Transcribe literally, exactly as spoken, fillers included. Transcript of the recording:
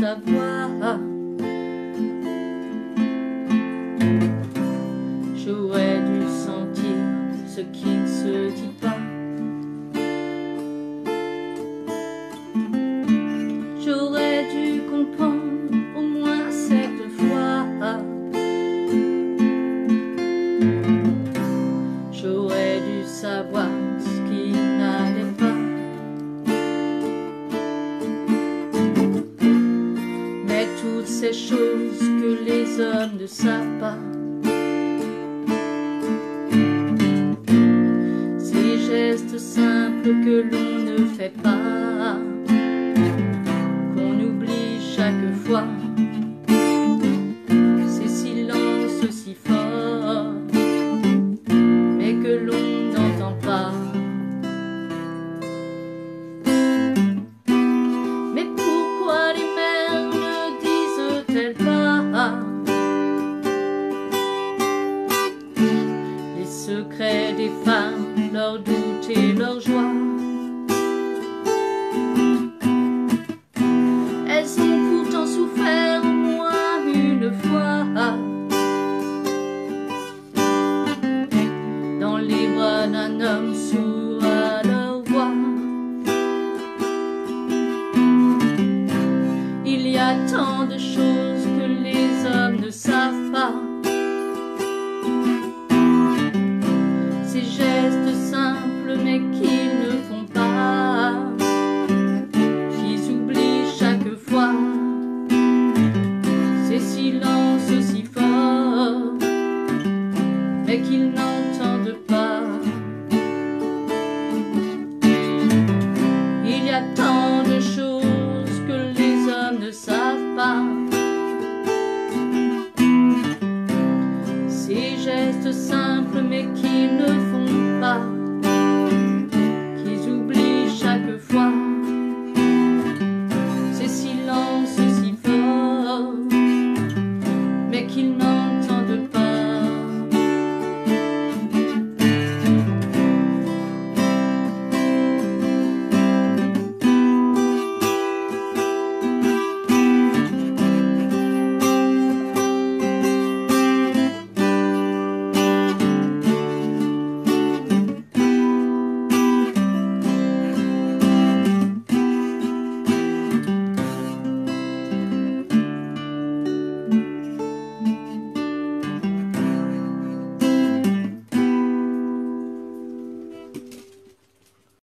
savoir. J'aurais dû sentir ce qui ne se dit pas. J'aurais dû comprendre au moins cette fois. J'aurais dû savoir ce qui n'allait pas. Mais toutes ces choses que les hommes ne savent pas, ces gestes simples que l'on ne fait pas, qu'on oublie chaque fois, ces silences si forts, mais que l'on n'entend pas. Mais pourquoi les mères ne disent-elles pas les secrets des femmes, leurs doutes et leurs joies? Elles ont pourtant souffert au moins une fois dans les bras d'un homme sourd à leur voix. Il y a tant de choses que les hommes ne savent pas, ces gestes simples mais qu'ils ne font pas, qu'ils oublient chaque fois, ces silences si forts mais qu'ils n'entendent pas. Il y a tant de choses que les hommes ne savent pas, ces gestes simples